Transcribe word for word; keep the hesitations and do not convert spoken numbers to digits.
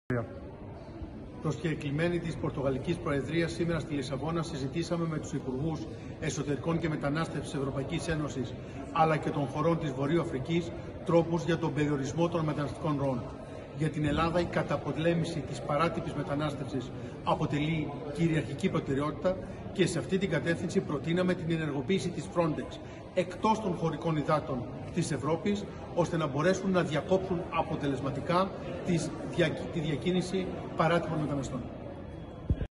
Προσκεκλημένη της Πορτογαλικής Προεδρίας, σήμερα στη Λισαβόνα συζητήσαμε με τους Υπουργούς Εσωτερικών και Μετανάστευσης της Ευρωπαϊκής Ένωσης αλλά και των χωρών της Βορείου Αφρικής τρόπους για τον περιορισμό των μεταναστευτικών ροών. Για την Ελλάδα, η καταπολέμηση της παράτυπης μετανάστευσης αποτελεί κυριαρχική προτεραιότητα και σε αυτή την κατεύθυνση προτείναμε την ενεργοποίηση της Frontex εκτός των χωρικών υδάτων της Ευρώπης, ώστε να μπορέσουν να διακόψουν αποτελεσματικά τη διακίνηση παράτυπων μεταναστών.